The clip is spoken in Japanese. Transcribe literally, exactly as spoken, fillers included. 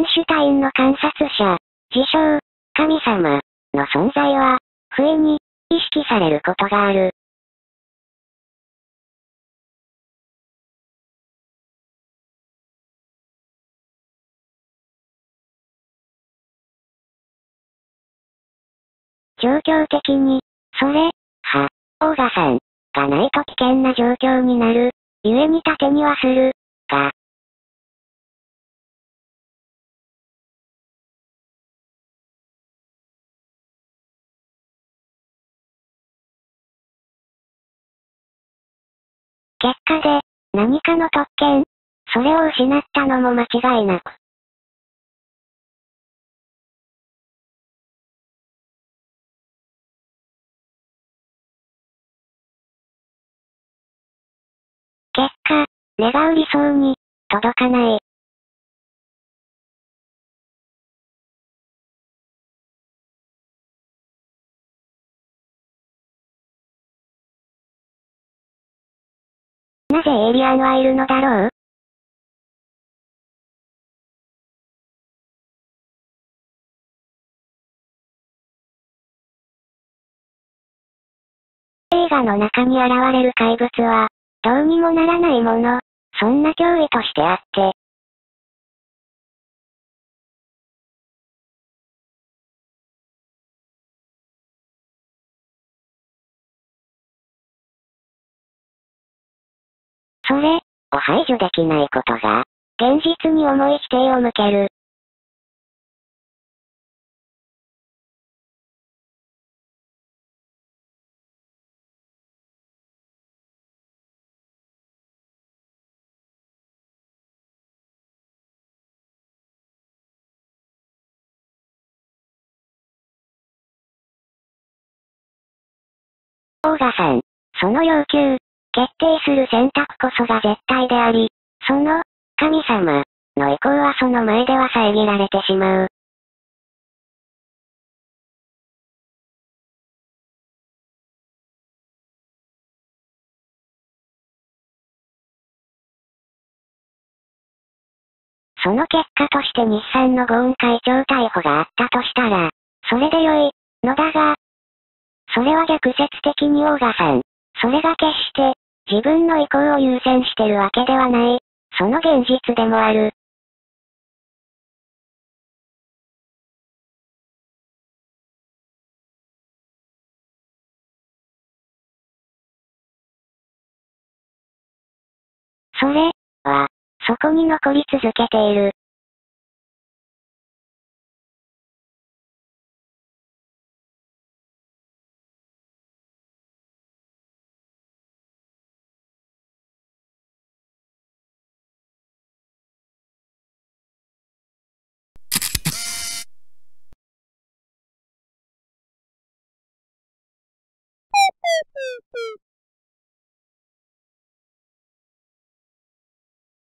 シュタインの観察者、自称、神様、の存在は、不意に、意識されることがある。状況的に、それ、は、オーガさん、がないと危険な状況になる、故に盾にはする、が、結果で、何かの特権、それを失ったのも間違いなく。結果、願う理想に、届かない。なぜエイリアンはいるのだろう？映画の中に現れる怪物は、どうにもならないもの、そんな脅威としてあって、それ、を排除できないことが、現実に重い否定を向ける。オーガさん、その要求、決定する選択こそが絶対であり、その、神様、の意向はその前では遮られてしまう。その結果として日産のゴーン会長逮捕があったとしたら、それで良い、のだが、それは逆説的にオーガさん、それが決して、自分の意向を優先してるわけではない、その現実でもある。それ、は、そこに残り続けている。